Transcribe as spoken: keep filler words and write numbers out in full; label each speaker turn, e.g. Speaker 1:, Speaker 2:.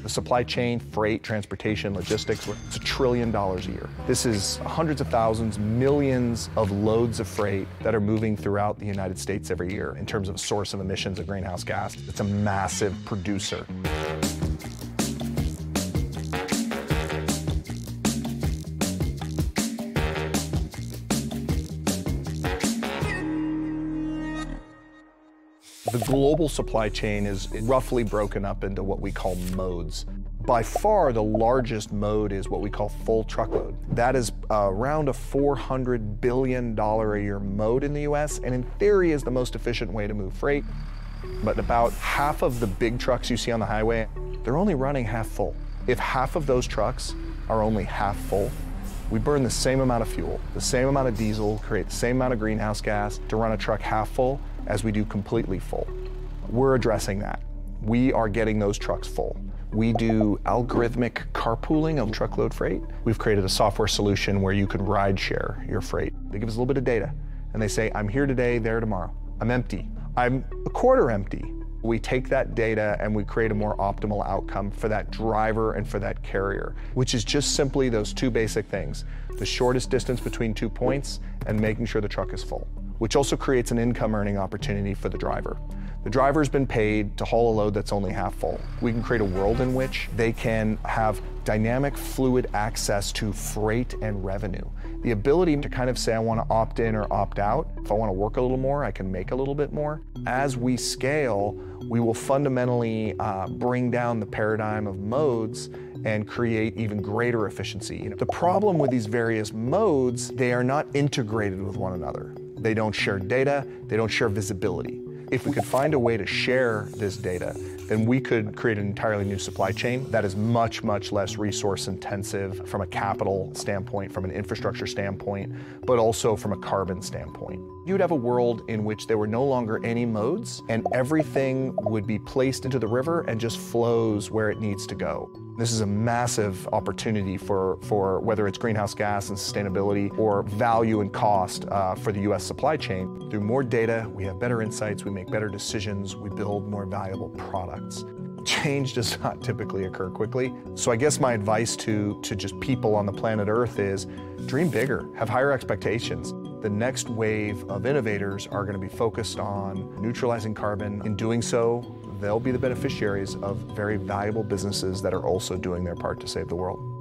Speaker 1: The supply chain, freight, transportation, logistics, it's a trillion dollars a year. This is hundreds of thousands, millions of loads of freight that are moving throughout the United States every year in terms of a source of emissions of greenhouse gas. It's a massive producer. The global supply chain is roughly broken up into what we call modes. By far, the largest mode is what we call full truckload. That is uh, around a four hundred billion dollars a year mode in the U S, and in theory is the most efficient way to move freight. But about half of the big trucks you see on the highway, they're only running half full. If half of those trucks are only half full, we burn the same amount of fuel, the same amount of diesel, create the same amount of greenhouse gas to run a truck half full as we do completely full. We're addressing that. We are getting those trucks full. We do algorithmic carpooling of truckload freight. We've created a software solution where you can ride share your freight. They give us a little bit of data and they say, I'm here today, there tomorrow. I'm empty. I'm a quarter empty. We take that data and we create a more optimal outcome for that driver and for that carrier, which is just simply those two basic things: the shortest distance between two points and making sure the truck is full, which also creates an income earning opportunity for the driver. The driver's been paid to haul a load that's only half full. We can create a world in which they can have dynamic, fluid access to freight and revenue. The ability to kind of say, I want to opt in or opt out. If I want to work a little more, I can make a little bit more. As we scale, we will fundamentally uh, bring down the paradigm of modes and create even greater efficiency. You know, the problem with these various modes, they are not integrated with one another. They don't share data, they don't share visibility. If we could find a way to share this data, then we could create an entirely new supply chain that is much, much less resource intensive from a capital standpoint, from an infrastructure standpoint, but also from a carbon standpoint. You'd have a world in which there were no longer any modes and everything would be placed into the river and just flows where it needs to go. This is a massive opportunity for, for whether it's greenhouse gas and sustainability or value and cost uh, for the U S supply chain. Through more data, we have better insights, we make better decisions, we build more valuable products. Change does not typically occur quickly. So I guess my advice to, to just people on the planet Earth is dream bigger, have higher expectations. The next wave of innovators are going to be focused on neutralizing carbon. In doing so, they'll be the beneficiaries of very valuable businesses that are also doing their part to save the world.